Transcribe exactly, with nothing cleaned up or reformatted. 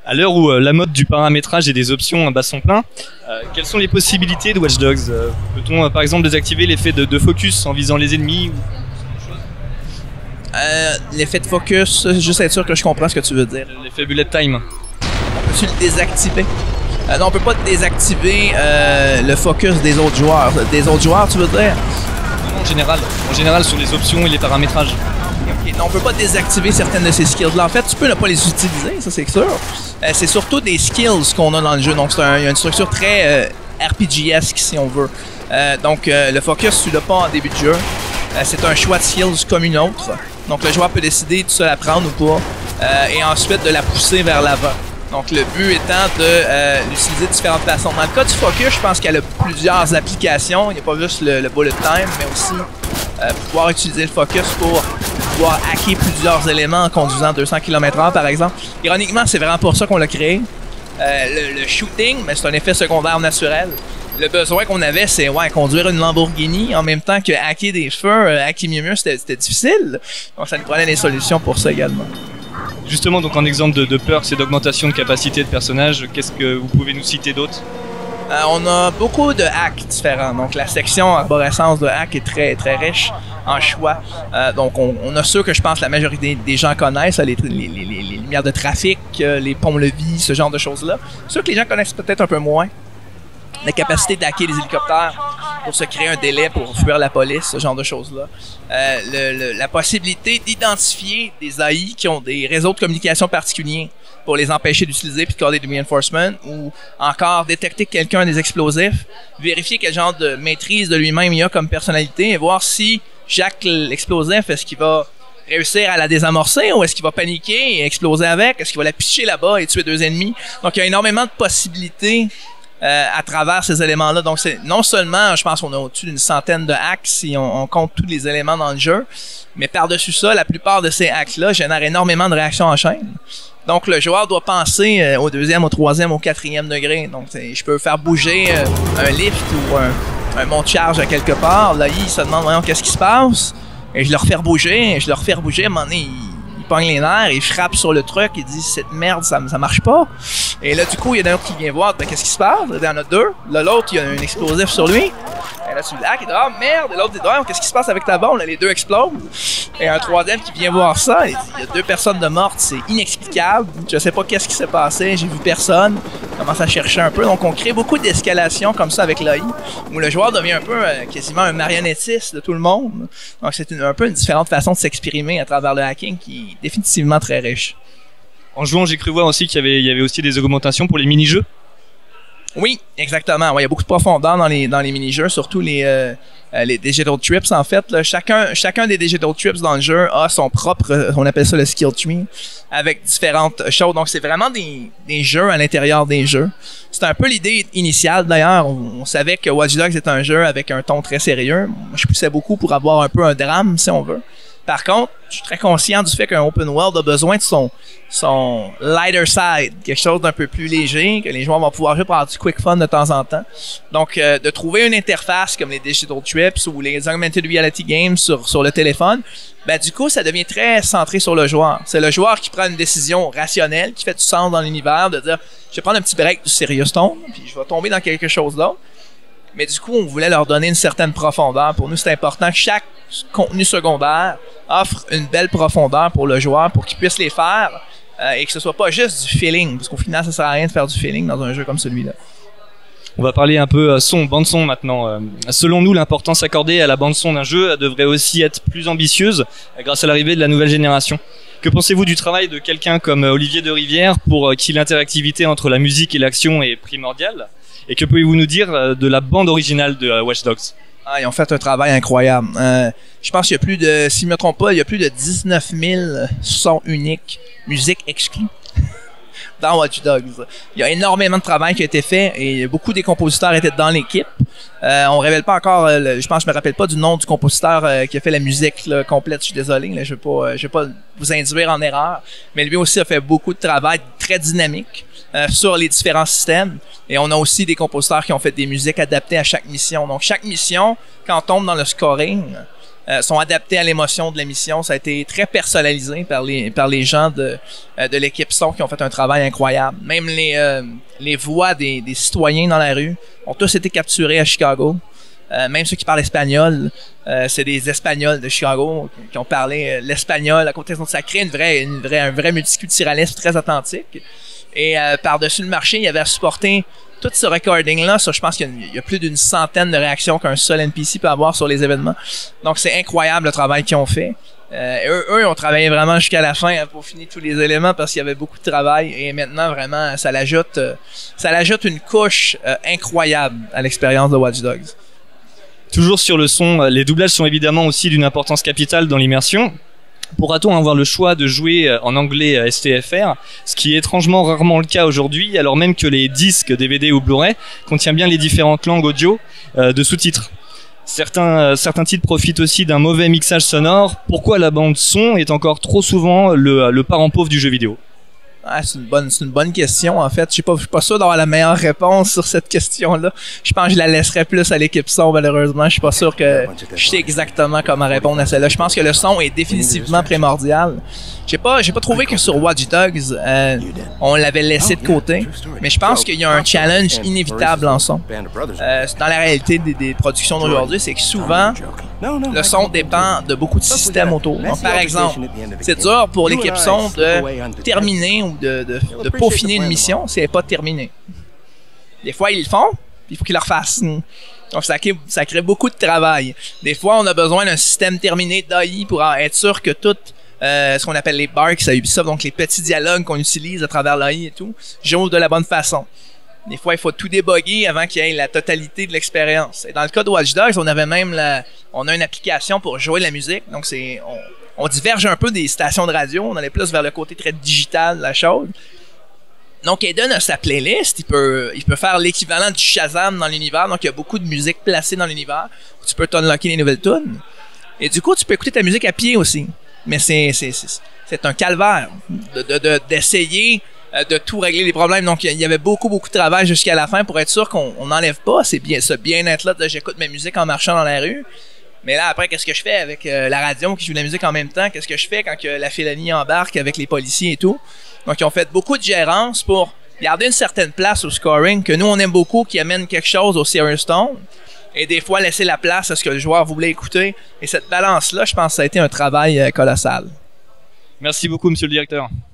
À l'heure où euh, la mode du paramétrage et des options bat son plein, euh, quelles sont les possibilités de Watch Dogs? euh, Peut-on euh, par exemple désactiver l'effet de, de focus en visant les ennemis ou... Euh, L'effet de focus, juste être sûr que je comprends ce que tu veux dire. L'effet bullet time? On peut-tu le désactiver? Euh, non, on peut pas désactiver euh, le focus des autres joueurs. Des autres joueurs, tu veux dire? Non, en général. En général sur les options et les paramétrages. Okay. Non, on peut pas désactiver certaines de ces skills-là. En fait, tu peux ne pas les utiliser, ça c'est sûr. Euh, c'est surtout des skills qu'on a dans le jeu. Donc, c'est un, il y a une structure très euh, R P G-esque, si on veut. Euh, donc, euh, le focus, tu l'as pas en début de jeu. Euh, c'est un choix de skills comme une autre. Donc, le joueur peut décider de se la prendre ou pas. Euh, et ensuite, de la pousser vers l'avant. Donc, le but étant de euh, l'utiliser de différentes façons. Dans le cas du focus, je pense qu'elle a plusieurs applications. Il n'y a pas juste le, le bullet time, mais aussi euh, pouvoir utiliser le focus pour pouvoir hacker plusieurs éléments en conduisant deux cents kilomètres heure, par exemple. Ironiquement, c'est vraiment pour ça qu'on l'a créé. Euh, le, le shooting, mais c'est un effet secondaire naturel. Le besoin qu'on avait, c'est ouais, conduire une Lamborghini en même temps que hacker des feux, euh, hacker mieux mieux, c'était difficile. Donc, ça nous prenait des solutions pour ça également. Justement, donc en exemple de, de perks et d'augmentation de capacité de personnage, qu'est-ce que vous pouvez nous citer d'autres? Euh, on a beaucoup de hacks différents. Donc, la section arborescence de hacks est très, très riche en choix. Euh, donc, on, on a ceux que je pense la majorité des gens connaissent, les, les, les, les, les lumières de trafic, les ponts-levis, ce genre de choses-là. Ceux que les gens connaissent peut-être un peu moins. La capacité d'hacker les hélicoptères pour se créer un délai pour fuir la police, ce genre de choses-là. Euh, le, le, la possibilité d'identifier des A I qui ont des réseaux de communication particuliers pour les empêcher d'utiliser puis de coder du reinforcement, ou encore détecter que quelqu'un a des explosifs, vérifier quel genre de maîtrise de lui-même il a comme personnalité et voir si Jacques l'explosif, est-ce qu'il va réussir à la désamorcer ou est-ce qu'il va paniquer et exploser avec, est-ce qu'il va la pitcher là-bas et tuer deux ennemis. Donc il y a énormément de possibilités Euh, à travers ces éléments-là. Donc, c'est non seulement, je pense qu'on a au-dessus d'une centaine de hacks si on, on compte tous les éléments dans le jeu, mais par-dessus ça, la plupart de ces hacks-là génèrent énormément de réactions en chaîne. Donc, le joueur doit penser euh, au deuxième, au troisième, au quatrième degré. Donc, je peux faire bouger euh, un lift ou un, un monte-charge à quelque part. Là, il se demande, voyons, qu'est-ce qui se passe? Et je le refais bouger, et je le refais bouger, à un moment donné, il il pogne les nerfs, il frappe sur le truc, il dit cette merde, ça, ça marche pas. Et là, du coup, il y en a un autre qui vient voir, ben, qu'est-ce qui se passe? Il y en a deux. Là, l'autre, il y a un explosif sur lui. Et là, tu le hack, il dit, ah merde. Et l'autre dit, ah, qu'est-ce qui se passe avec ta bombe? Là, les deux explosent. Et un troisième qui vient voir ça, il dit, il y a deux personnes de mortes, c'est inexplicable. Je sais pas qu'est-ce qui s'est passé, j'ai vu personne. Il commence à chercher un peu. Donc, on crée beaucoup d'escalation comme ça avec l'A I, où le joueur devient un peu euh, quasiment un marionnettiste de tout le monde. Donc, c'est un peu une différente façon de s'exprimer à travers le hacking qui est définitivement très riche. En jouant, j'ai cru voir aussi qu'il y avait, il y avait aussi des augmentations pour les mini-jeux. Oui, exactement. Ouais, il y a beaucoup de profondeur dans les, dans les mini-jeux, surtout les, euh, les Digital Trips, en fait. Là. Chacun, chacun des Digital Trips dans le jeu a son propre, on appelle ça le Skill Tree, avec différentes choses. Donc, c'est vraiment des, des jeux à l'intérieur des jeux. C'est un peu l'idée initiale, d'ailleurs. On, on savait que Watch Dogs est un jeu avec un ton très sérieux. Moi, je poussais beaucoup pour avoir un peu un drame, si on veut. Par contre, je suis très conscient du fait qu'un open world a besoin de son, son lighter side, quelque chose d'un peu plus léger, que les joueurs vont pouvoir jouer pour avoir du quick fun de temps en temps. Donc, euh, de trouver une interface comme les Digital Trips ou les Augmented Reality Games sur, sur le téléphone, ben, du coup, ça devient très centré sur le joueur. C'est le joueur qui prend une décision rationnelle, qui fait du sens dans l'univers, de dire, je vais prendre un petit break du Serious Tone, puis je vais tomber dans quelque chose d'autre. Mais du coup, on voulait leur donner une certaine profondeur. Pour nous, c'est important que chaque contenu secondaire offre une belle profondeur pour le joueur, pour qu'il puisse les faire euh, et que ce soit pas juste du feeling. Parce qu'au final, ça sert à rien de faire du feeling dans un jeu comme celui-là. On va parler un peu son, bande son maintenant. Euh, selon nous, l'importance accordée à la bande son d'un jeu devrait aussi être plus ambitieuse grâce à l'arrivée de la nouvelle génération. Que pensez-vous du travail de quelqu'un comme Olivier de Rivière pour qui l'interactivité entre la musique et l'action est primordiale? Et que pouvez-vous nous dire de la bande originale de Watch Dogs? Ah, ils ont fait un travail incroyable. Euh, je pense qu'il y a plus de, si je me trompe pas, il y a plus de dix-neuf mille sons uniques, musique exclue dans Watch Dogs. Il y a énormément de travail qui a été fait et beaucoup des compositeurs étaient dans l'équipe. Euh, on révèle pas encore, euh, je pense, je me rappelle pas du nom du compositeur euh, qui a fait la musique là, complète. Je suis désolé, là, je vais pas, euh, je vais pas vous induire en erreur. Mais lui aussi a fait beaucoup de travail très dynamique euh, sur les différents systèmes. Et on a aussi des compositeurs qui ont fait des musiques adaptées à chaque mission. Donc chaque mission, quand on tombe dans le scoring, euh, sont adaptés à l'émotion de l'émission. Ça a été très personnalisé par les par les gens de euh, de l'équipe son qui ont fait un travail incroyable. Même les euh, les voix des, des citoyens dans la rue ont tous été capturés à Chicago. Euh, même ceux qui parlent espagnol, euh, c'est des Espagnols de Chicago qui ont parlé euh, l'espagnol à côté. Donc ça crée une vraie, une vraie, un vrai multiculturalisme très authentique. Et euh, par-dessus le marché, il y avait à supporter tout ce recording-là. Ça, je pense qu'il y a, il y a plus d'une centaine de réactions qu'un seul N P C peut avoir sur les événements. Donc c'est incroyable le travail qu'ils ont fait. Euh, eux, eux ont travaillé vraiment jusqu'à la fin hein, pour finir tous les éléments parce qu'il y avait beaucoup de travail. Et maintenant, vraiment, ça l'ajoute, euh, ça l'ajoute une couche euh, incroyable à l'expérience de Watch Dogs. Toujours sur le son, les doublages sont évidemment aussi d'une importance capitale dans l'immersion. Pourra-t-on avoir le choix de jouer en anglais S T F R, ce qui est étrangement rarement le cas aujourd'hui, alors même que les disques D V D ou Blu-ray contiennent bien les différentes langues audio euh, de sous-titres. Certains, euh, certains titres profitent aussi d'un mauvais mixage sonore. Pourquoi la bande son est encore trop souvent le, le parent pauvre du jeu vidéo? Ah, c'est une bonne, c'est une bonne question, en fait. Je suis pas, je suis pas sûr d'avoir la meilleure réponse sur cette question-là. Je pense que je la laisserais plus à l'équipe son, malheureusement. Je suis pas sûr que je sais exactement comment répondre à celle-là. Je pense que le son est définitivement primordial. J'ai pas, j'ai pas trouvé que sur Watch Dogs, euh, on l'avait laissé de côté. Mais je pense qu'il y a un challenge inévitable en son. Euh, dans la réalité des, des productions d'aujourd'hui, c'est que souvent, le son dépend de beaucoup de systèmes autour. Donc, par exemple, c'est dur pour l'équipe son de terminer ou de, de, de peaufiner une mission si elle n'est pas terminée. Des fois, ils le font, puis il faut qu'ils le refassent. Donc, ça crée, ça crée beaucoup de travail. Des fois, on a besoin d'un système terminé d'A I pour être sûr que tout euh, ce qu'on appelle les barks à Ubisoft, donc les petits dialogues qu'on utilise à travers l'A I et tout, jouent de la bonne façon. Des fois, il faut tout débugger avant qu'il y ait la totalité de l'expérience. Et dans le cas de Watch Dogs, on avait même la, on a une application pour jouer la musique. Donc, c'est, on, on diverge un peu des stations de radio. On allait plus vers le côté très digital de la chose. Donc, Aiden a sa playlist. Il peut, il peut faire l'équivalent du Shazam dans l'univers. Donc, il y a beaucoup de musique placée dans l'univers. Tu peux t'unlocker les nouvelles tunes. Et du coup, tu peux écouter ta musique à pied aussi. Mais c'est, c'est, c'est, c'est un calvaire de, de, de, d'essayer de tout régler les problèmes. Donc, il y avait beaucoup, beaucoup de travail jusqu'à la fin pour être sûr qu'on n'enlève pas c'est bien, ce bien-être-là de j'écoute ma musique en marchant dans la rue. Mais là, après, qu'est-ce que je fais avec euh, la radio qui joue de la musique en même temps? Qu'est-ce que je fais quand que la Félonie embarque avec les policiers et tout? Donc, ils ont fait beaucoup de gérance pour garder une certaine place au scoring que nous, on aime beaucoup, qui amène quelque chose au Serious Stone. Et des fois, laisser la place à ce que le joueur voulait écouter. Et cette balance-là, je pense que ça a été un travail euh, colossal. Merci beaucoup, monsieur le directeur.